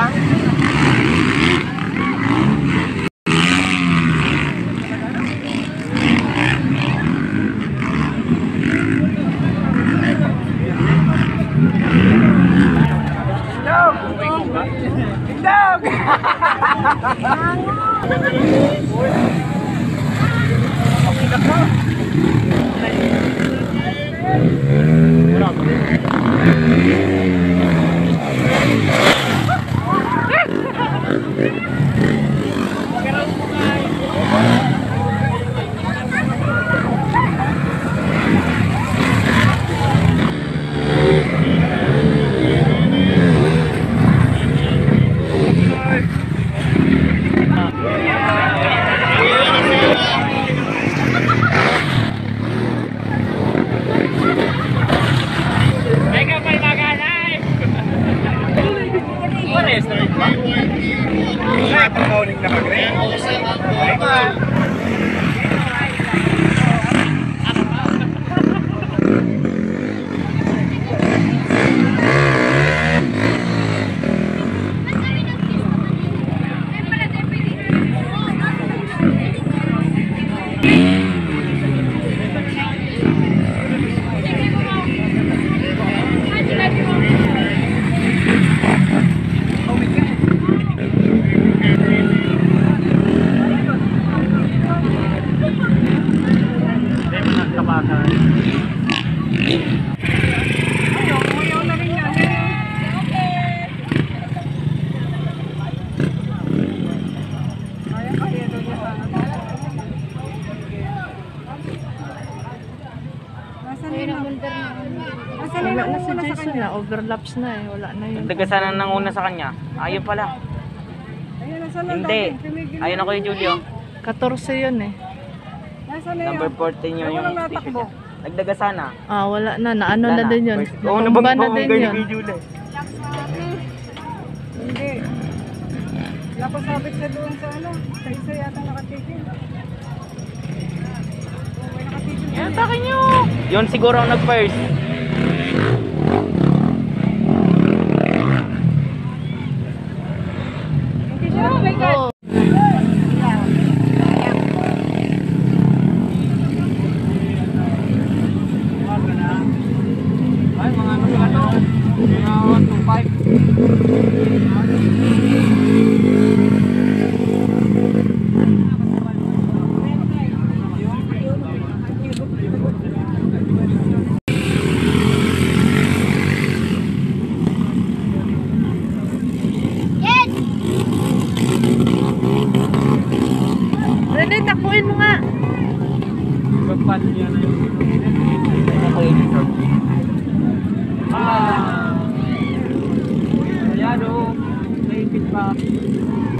Wala na si Jason na, overlaps na eh, wala na yun. Nagdagasanan ng una sa kanya. Ayun pala. Hindi. Ayun ako yung Julio. 14 yun eh. Number 14 yun yung station niya. Nagdagasana. Ah, wala na, naano na din yun. Oo, Natumba na din yun. Hindi. Napasabit na doon sa ano, sa isa yata nakatikin. Yan, takin nyo! Yun siguro ang nag-first. Hindi siya, oh my God! Ay, mga ano sila to? Mga 2.5. Rene, takuin mo nga. Pagpat niya na yung ako editor. Ayan o, naipit pa.